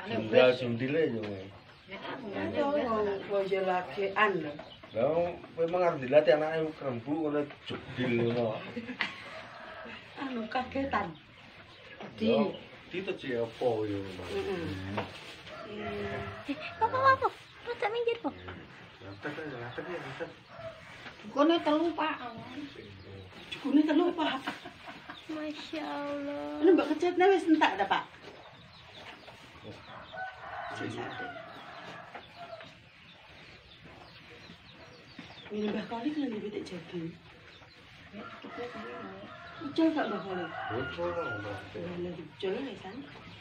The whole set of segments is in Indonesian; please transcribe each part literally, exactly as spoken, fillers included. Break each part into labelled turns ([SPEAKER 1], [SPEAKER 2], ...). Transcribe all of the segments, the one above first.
[SPEAKER 1] Jumlah jumdile yo.
[SPEAKER 2] Bojo lagi an lho.
[SPEAKER 1] Lah memang harus dilatih anaknya kerembu ngono judil ngono.
[SPEAKER 2] Anu kagetan.
[SPEAKER 1] Di itu sih apa yo.
[SPEAKER 2] Heeh.
[SPEAKER 3] Eh, apa-apa? Rada minggir, Po.
[SPEAKER 1] Nyatet ya, nyatet ya, nyatet.
[SPEAKER 2] Dukune telu, Pak. Dukune telu, Pak.
[SPEAKER 3] Masya Allah.
[SPEAKER 2] Ini mbak kecetnya wis entak dah, Pak. Ini mbak kali kan lebih tak jadi. Ucul tak mbak kali?
[SPEAKER 1] Bocor lah.
[SPEAKER 2] Lagi ucul nih kan?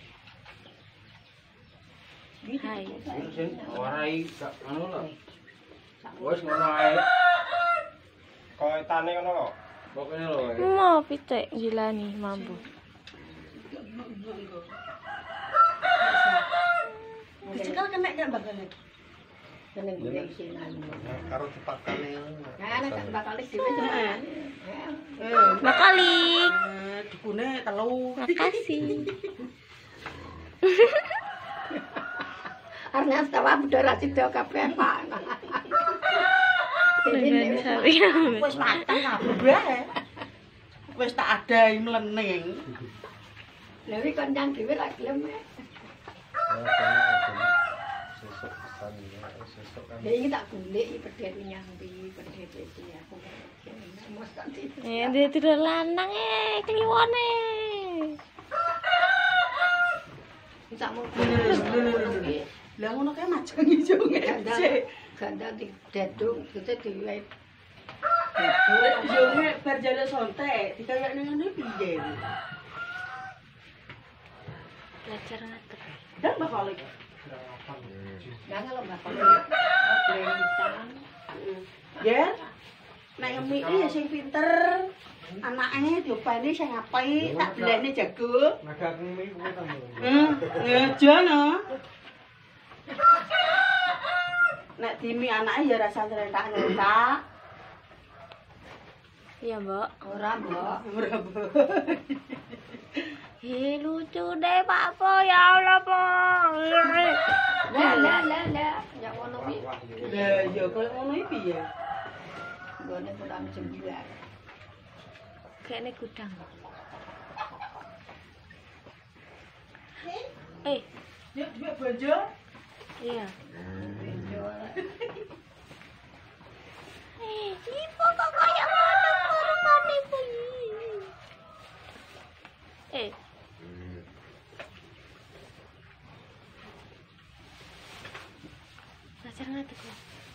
[SPEAKER 3] Hai.
[SPEAKER 1] Sing warai gak anu lho. Wis ngono ae. Koetane ngono lho. Pokoke lho.
[SPEAKER 3] Mau pitik gilani mampu.
[SPEAKER 2] Dicekal kena gak mbak kali?
[SPEAKER 4] Kene gune isinan.
[SPEAKER 1] Karo cepakane.
[SPEAKER 4] Nah, nek bakal dhewe cuman.
[SPEAKER 2] Eh,
[SPEAKER 3] Makalik.
[SPEAKER 2] dukune telu.
[SPEAKER 3] Makasih.
[SPEAKER 4] Arep tawa budara sida kabeh, Pak.
[SPEAKER 3] Dengan sari.
[SPEAKER 2] Wis mateng kabeh. Wis tak adai mlening.
[SPEAKER 4] Lha iki koncang dhewe lak gelem.
[SPEAKER 1] Sesuk pesan ya, sesuk kan.
[SPEAKER 4] Lha iki tak golek iki pedet nyambi, pedet iki aku. Mos tak di.
[SPEAKER 3] Eh, dia tidak lanang eh, kliwone.
[SPEAKER 4] Tak mau.
[SPEAKER 2] Lah ngono kae majang ijo ngece.
[SPEAKER 4] Ganda di dedung kita diwe.
[SPEAKER 2] Yo nek bar jale sontek, dikayakne ngene piye?
[SPEAKER 3] Belajar ngatur.
[SPEAKER 2] Dan bakal iki.
[SPEAKER 4] Nah kalau bakal blenisan.
[SPEAKER 2] Ya. Nek ngemi iki ya sing pinter. Anake diopeni sing apik, tak delekne jago.
[SPEAKER 1] Naga ngemi kuwi ta.
[SPEAKER 2] Hmm, ya jono. Nek dimi anake ya rasa nyerentak-nyerentak.
[SPEAKER 3] Iya, Mbak.
[SPEAKER 4] Ora, Mbok.
[SPEAKER 2] Ora, Bu.
[SPEAKER 3] Ih, lucu deh, Pak Po. Ya Allah, Po.
[SPEAKER 4] Lah lah lah lah, ya ngono iki.
[SPEAKER 2] Lah ya koyo ngono iki piye?
[SPEAKER 4] Gone kurang jembar.
[SPEAKER 3] Kayaknya gudang. Eh,
[SPEAKER 2] Ya duwe bojo.
[SPEAKER 3] iya. Eh, ibu kok kayak mana korban ibu? Eh. Belajar ngerti kok.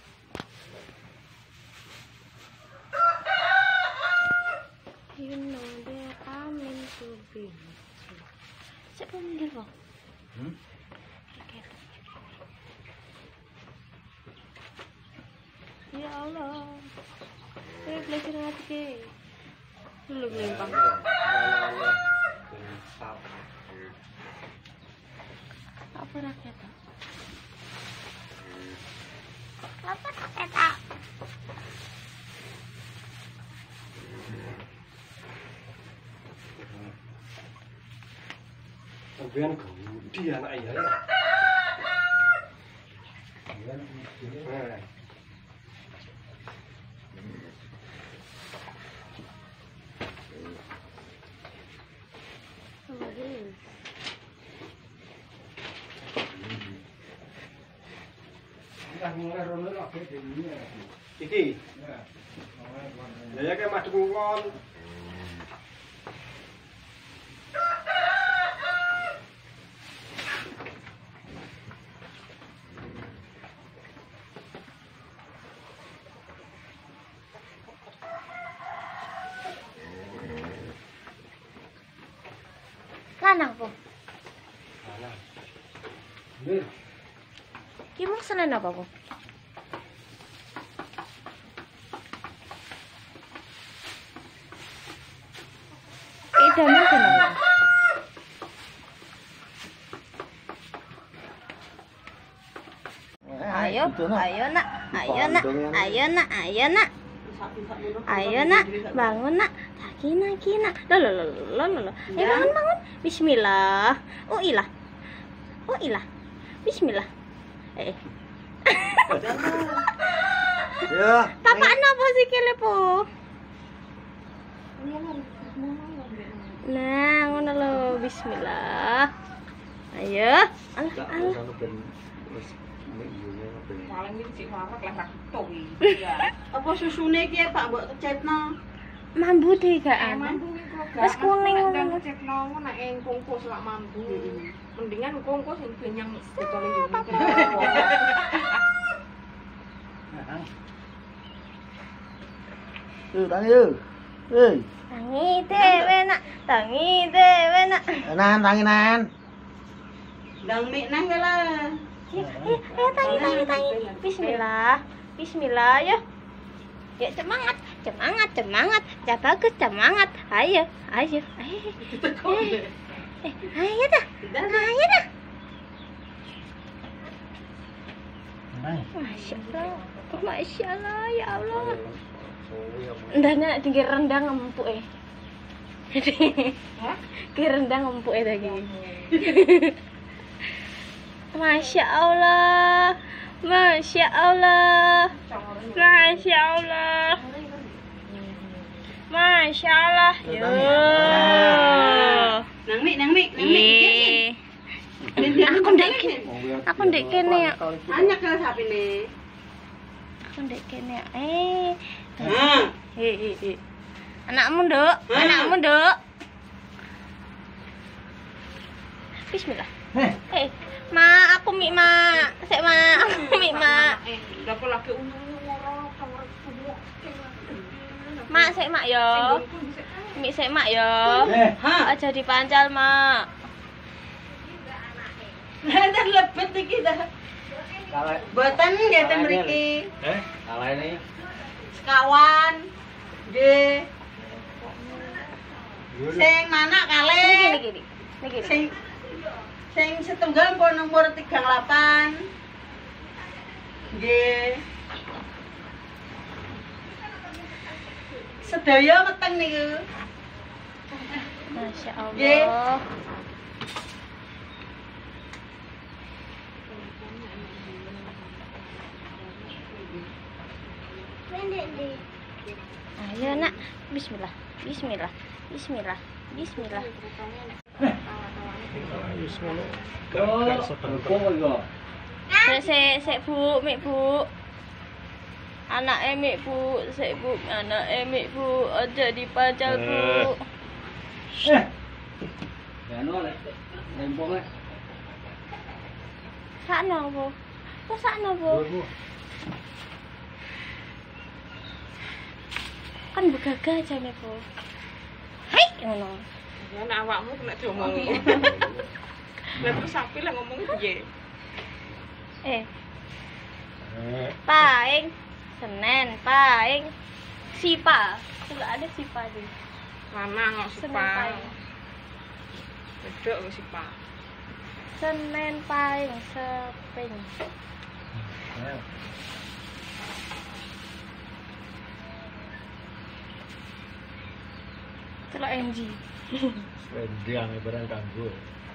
[SPEAKER 3] You know that I'm into being. Siapa minggir kok?
[SPEAKER 1] Hmm?
[SPEAKER 3] Ya Allah. Saya belajar ngerti ke. Dulu melempang. Apa rakyat? Apa rakyat?
[SPEAKER 1] Sampeyan gudi anak ya. Iya. Iki. Ya ya kayak madhep ngkon.
[SPEAKER 3] Lanang po.
[SPEAKER 1] Lanang. Ndir.
[SPEAKER 3] Kimong senen apa po? Eh, damel kenapa? Ayo, ayo nak, ayo nak, ayo nak, ayo nak, ayo nak, bangun nak, kina kina, lo lo lo lo lo lo, eh bangun bangun, Bismillah, oh ilah, Oh ilah. Bismillah. Eh.
[SPEAKER 5] Ya.
[SPEAKER 3] Papa napa sikile po? Nah, ngono lho. Bismillah. Ayo. Alah, alah.
[SPEAKER 4] Paling iki sik warak lah tak tok iki.
[SPEAKER 2] Apa susune iki Pak mbok kecetno?
[SPEAKER 3] Mambu deh gak ana.
[SPEAKER 4] Mambu iki kok
[SPEAKER 3] Wes kuning ngono.
[SPEAKER 4] cekno nek ing kungkus lak mambu. Mendingan kungkus sing benyang botol iki.
[SPEAKER 5] Eh, tangi yo. Eh,
[SPEAKER 3] Tangi dhewe nak, tangi dhewe nak.
[SPEAKER 5] nan tanginan.
[SPEAKER 2] Ndang mik nang ya lah.
[SPEAKER 3] Ayo, ayo, ayo tangi, tangi, tangi. Bismillah. Bismillah, ya. Ya semangat, semangat, semangat. Ya bagus, semangat. Ayo, ayo, ayo. Eh, eh, ayo dah. Ayo dah. Masya Allah. Masya Allah, ya Allah. Ndahnya tinggi rendang empuk eh.
[SPEAKER 4] Hah?
[SPEAKER 3] Tinggi rendang empuk eh tadi. Masya Allah. Masya Allah. Masya Allah. Masya Allah. Yo.
[SPEAKER 2] Nang mik, nang mik, nang mik.
[SPEAKER 3] Eh. Aku ndek kene. Aku ndek kene ya.
[SPEAKER 2] Anyak lah sapine.
[SPEAKER 3] Aku ndek kene ya. Eh.
[SPEAKER 2] Nah,
[SPEAKER 3] Eh, eh, eh. Anakmu, Nduk. Anakmu, Nduk. Bismillah. Eh, Ma, aku mik, Ma. Sik, Ma. Aku mik, Ma.
[SPEAKER 4] Eh, udah kok lagi untung ngorok kamar semua.
[SPEAKER 3] Mak, sik, Mak yo. Mik sik, Mak yo.
[SPEAKER 2] ha.
[SPEAKER 3] Aja dipancal, Mak.
[SPEAKER 2] Ndak lebet iki dah.
[SPEAKER 1] Kalah.
[SPEAKER 2] Boten nggih ten mriki.
[SPEAKER 1] Eh, kalah ini.
[SPEAKER 2] Sekawan. Nggih. Sing mana
[SPEAKER 3] Niki,
[SPEAKER 2] kalih?
[SPEAKER 3] niki, niki. Niki.
[SPEAKER 2] Sing sing setunggal pun nomor tiga puluh delapan. Nggih. Sedaya meteng niku.
[SPEAKER 3] Masya
[SPEAKER 2] Nggih.
[SPEAKER 3] Allah. Ayo nak, Bismillah, Bismillah, Bismillah, Bismillah.
[SPEAKER 1] Oh,
[SPEAKER 3] Sek, sek, sek bu, mik bu. Anak emik bu, sek bu, anak emik bu, aja dipancal bu.
[SPEAKER 1] Eh. Ya no lek. Lempong eh.
[SPEAKER 3] Sakno bu, kok sakno bu? Kan begaga aja nih bu. Hai, ngono.
[SPEAKER 4] Ya nek awakmu kena diomongi. Lah terus sapi lah ngomong piye?
[SPEAKER 3] Eh. Paing, Senin, paing, Sipa. Sudah ada Sipa di.
[SPEAKER 4] Lanang kok
[SPEAKER 3] Senin
[SPEAKER 4] sipa.
[SPEAKER 3] paing.
[SPEAKER 4] Bedok kok sipa.
[SPEAKER 3] Senin paing, seping. Celok Enji.
[SPEAKER 5] Wendiang barang kanggo.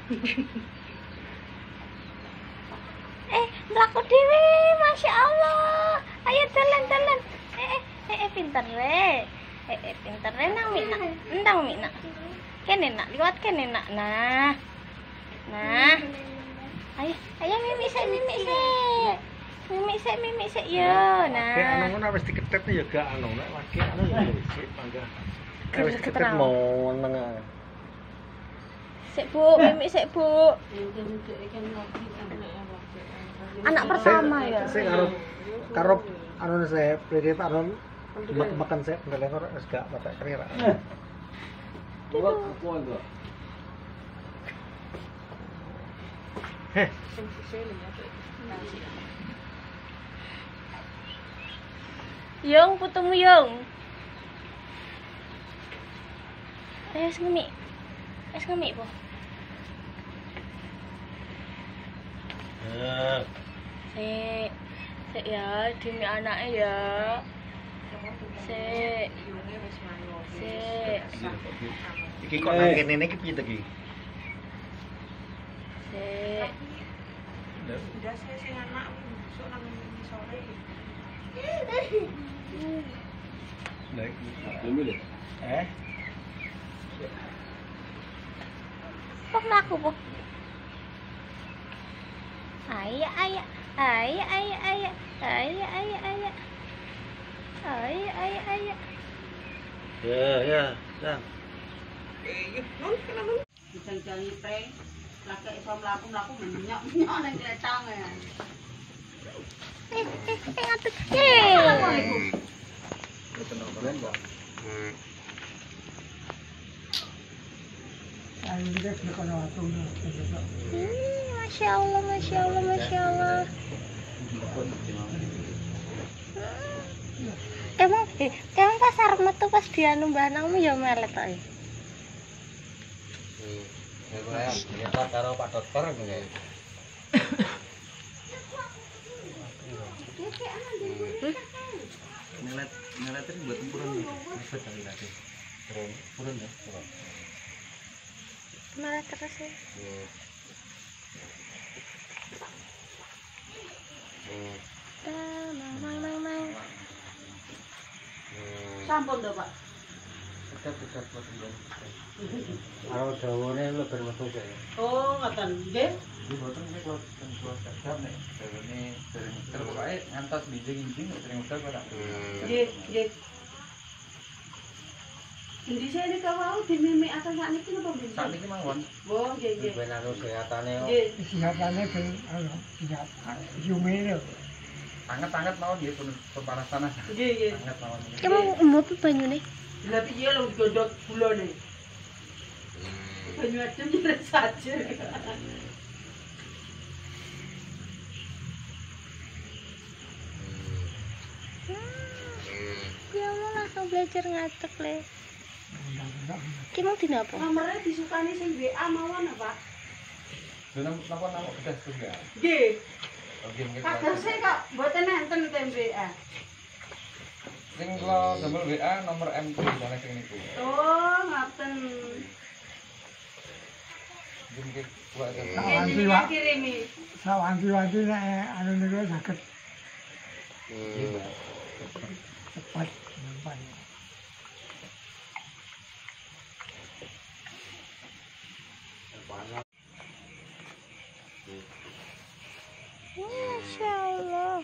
[SPEAKER 3] Eh, mlaku dhewe, Masya Allah. Ayo dalan-dalan. Eh, eh, eh, eh, pinter re. Eh, eh, pinter re nang Mik nak. Endang Mik nak. Kene nak, liwat kene nak. Nah. Nah. Ayo, ayo mimik sik, mimik sik. Mimik sik, mimik sik yo. Nah.
[SPEAKER 5] Kayak anu wis diketet ya gak anu nek lagi anu ya sik pangga. Wis diketet
[SPEAKER 3] Keterang.
[SPEAKER 5] mau neng.
[SPEAKER 3] Sik Bu, mimik sik Bu. Anak pertama ya.
[SPEAKER 5] Sik karo karo anu saya prede Pak Ron makan saya pendeleng ora wis gak bapak kira.
[SPEAKER 1] Buat apa enggak?
[SPEAKER 5] Heh,
[SPEAKER 4] Sing sisih ya.
[SPEAKER 3] Yung, putumu yung. Ayo, wis ngemik. Wis ngemik, Bu.
[SPEAKER 5] Eh,
[SPEAKER 3] Sik. Sik ya, demi anaknya ya. Sik. Sik.
[SPEAKER 5] iki kok nang kene iki piye to iki?
[SPEAKER 3] Sik.
[SPEAKER 2] Udah saya sing anak besok nang sore.
[SPEAKER 5] Baik.
[SPEAKER 1] Ambil deh.
[SPEAKER 5] Eh,
[SPEAKER 3] Kok mlaku po? Ayo ayo ayo ayo ayo ayo ayo ayo ayo ayo ayo.
[SPEAKER 1] Ya, ya, Sang.
[SPEAKER 2] Dijang-jangi pre. Lagi iso mlaku-mlaku menyok-menyok nang kletange.
[SPEAKER 3] Eh eh eh ngatut. Yeay.
[SPEAKER 5] ayo kita sudah kena waktu nih.
[SPEAKER 3] Ih, Masya Allah, Masya Allah, Masya Allah. Emang, eh, emang pas arep metu pas dianu mbah nangmu ya melet kok. eh.
[SPEAKER 1] Ya, saya ternyata karo Pak Dokter ngene. Nelet, nelet itu buat purun nih. Ribet kali tadi. Purun, purun ya. Purun.
[SPEAKER 3] Melet terus ya. Nang nang nang nang.
[SPEAKER 2] Sampun to, Pak.
[SPEAKER 1] Kita bisa buat purun. Kalau dawane lebih metu saya.
[SPEAKER 2] Oh, ngoten. Nggih.
[SPEAKER 1] Di boten nek kalau ten dua jam nek dawane sering muter pokoke ngantos binjing-binjing sering muter kok.
[SPEAKER 2] Nggih, nggih. Endi sih nek kawau dimimik akan sak niki napa mboten?
[SPEAKER 1] Saat ini mawon.
[SPEAKER 2] Oh, nggih, nggih.
[SPEAKER 1] Ben anu sehatane kok.
[SPEAKER 2] Nggih.
[SPEAKER 5] Siapannya ben, anu, siap, Yumene.
[SPEAKER 1] Anget-anget mawon nggih pun pemanasan.
[SPEAKER 2] Nggih, nggih.
[SPEAKER 1] Anget mawon.
[SPEAKER 3] Emang mbok banyune?
[SPEAKER 2] Lah piye lho godhog gulane? Banyu adem nyeret saja.
[SPEAKER 3] Ya mau langsung belajar ngatek le. Ki mau dina apa?
[SPEAKER 2] Nomere disukani sing W A mawon apa?
[SPEAKER 1] Lha napa napa kedas terus ya?
[SPEAKER 2] Nggih.
[SPEAKER 1] Oke nggih.
[SPEAKER 2] Kadose kok mboten enten ten W A.
[SPEAKER 1] Sing kula damel W A nomor M T jane sing niku.
[SPEAKER 2] Oh, ngoten.
[SPEAKER 1] Nggih nggih kuwi ada.
[SPEAKER 5] Sawanti,
[SPEAKER 2] Ini
[SPEAKER 5] Pak.
[SPEAKER 2] kirimi.
[SPEAKER 5] Sawanti-wanti nek anu niku saged
[SPEAKER 1] Nggih, Mbak.
[SPEAKER 5] cepat nyampai.
[SPEAKER 3] Masya Allah.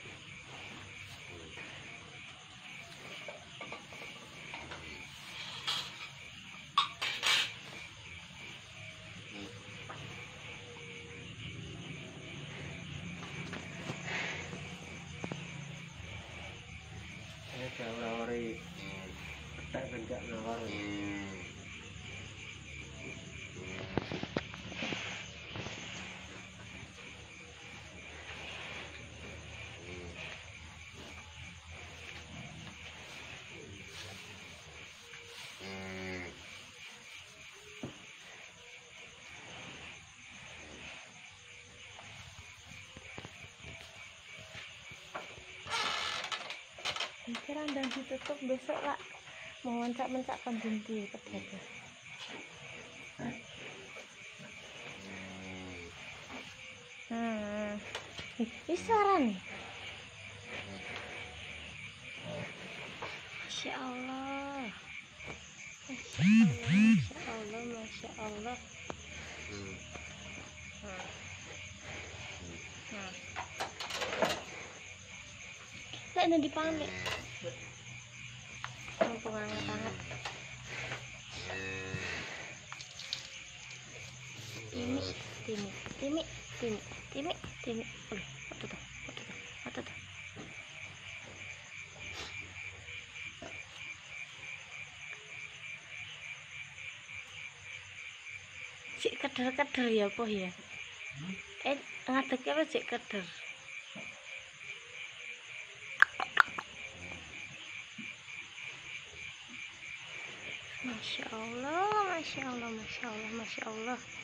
[SPEAKER 1] Saya jawari tak kencak nawari.
[SPEAKER 3] Mikir andang ditutup besok lah. Mau mencak-mencak kan dinti pedagang. Hmm. Ih, ini suara nih. Masya Allah. Masya Allah, Masya Allah. Hmm. Hmm. Lek nanti pamit. Mumpung hangat-hangat. Timi, timi, timi, timi, timi, timi. Oleh, apa tuh? Apa tuh? Apa tuh? Cik keder-keder ya apa ya? Eh, ngadek apa cik keder? Masya Allah, Masya Allah, Masya Allah, Masya Allah.